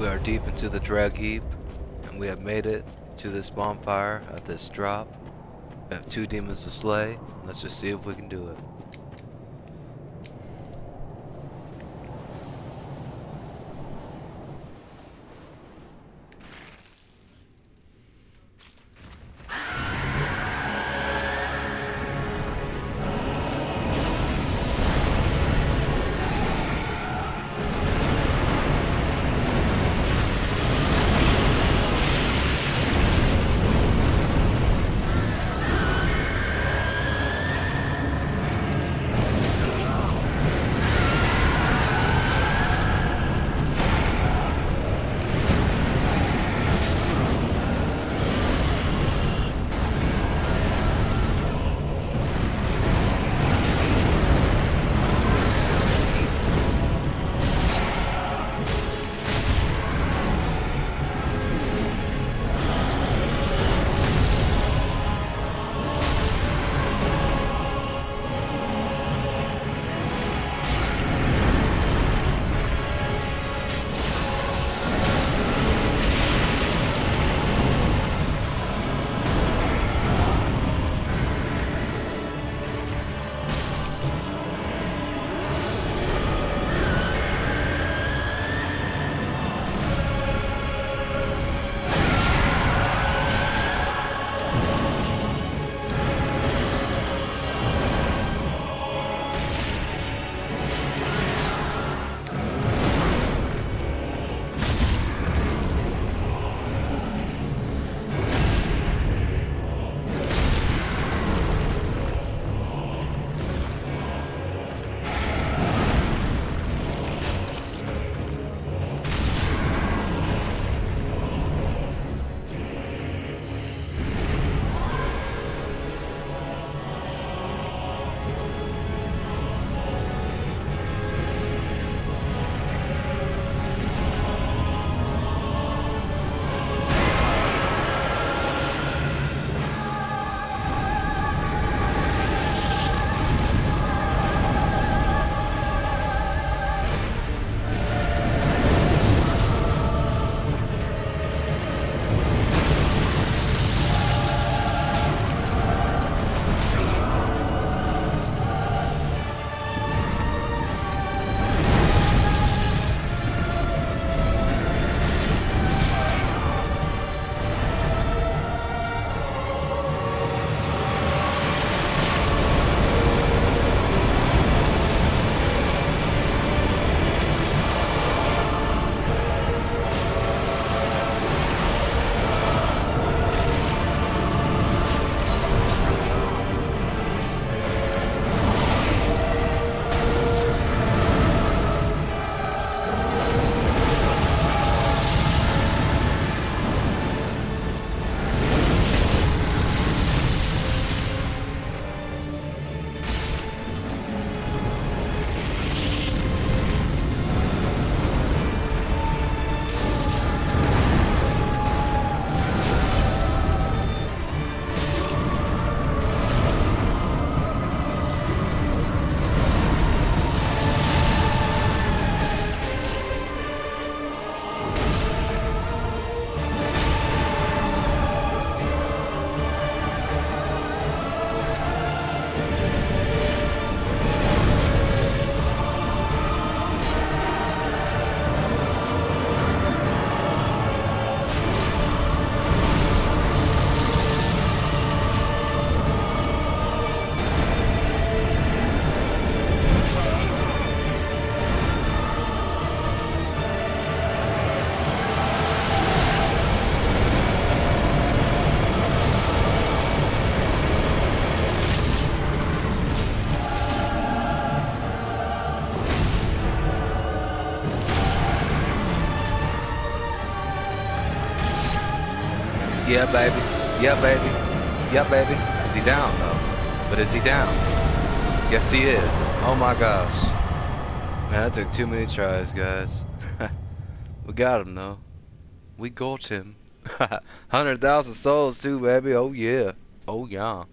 We are deep into the drag heap, and we have made it to this bonfire at this drop. We have 2 demons to slay. Let's just see if we can do it. Yeah, baby. Yeah, baby. Yeah, baby. Is he down, though? But is he down? Yes, he is. Oh, my gosh. Man, that took too many tries, guys. We got him, though. We got him. 100,000 souls, too, baby. Oh, yeah. Oh, yeah.